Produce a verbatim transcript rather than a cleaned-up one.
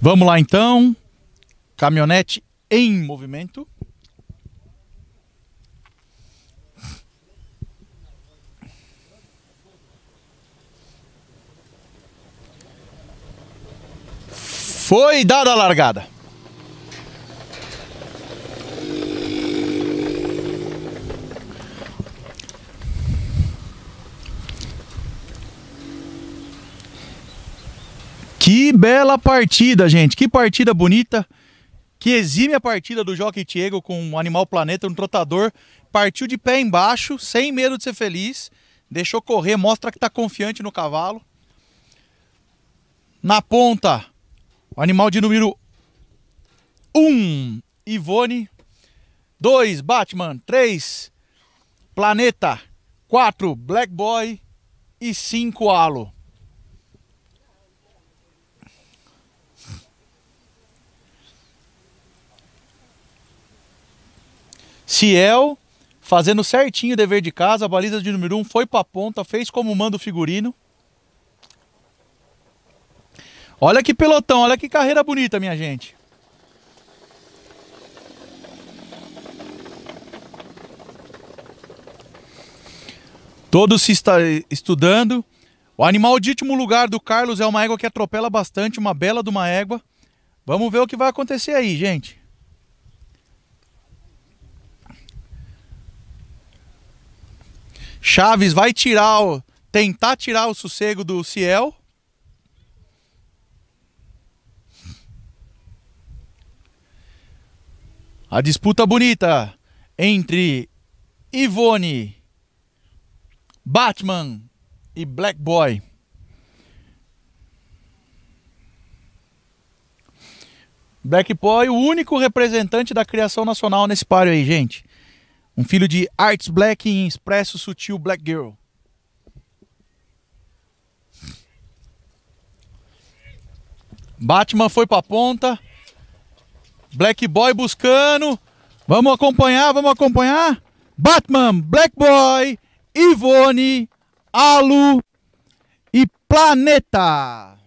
Vamos lá então. Caminhonete em movimento. Foi dada a largada. Que bela partida, gente. Que partida bonita. Que exime a partida do Jockey Diego com um Animal Planeta, um trotador. Partiu de pé embaixo, sem medo de ser feliz. Deixou correr, mostra que está confiante no cavalo. Na ponta, o animal de número um, Ivone. dois, Batman. três, Planeta. quatro, Black Boy. E cinco, Halo. Ciel, fazendo certinho o dever de casa, a baliza de número um foi pra ponta, fez como manda o figurino. Olha que pelotão, olha que carreira bonita, minha gente. Todos se está estudando. O animal de último lugar do Carlos é uma égua que atropela bastante, uma bela de uma égua. Vamos ver o que vai acontecer aí, gente. Chaves vai tirar, o, tentar tirar o sossego do Ciel. A disputa bonita entre Ivone, Batman e Black Boy. Black Boy, o único representante da criação nacional nesse páreo aí, gente. Um filho de Arts Black em Expresso Sutil Black Girl. Batman foi pra ponta. Black Boy buscando. Vamos acompanhar, vamos acompanhar. Batman, Black Boy, Ivone, Halo e Planeta.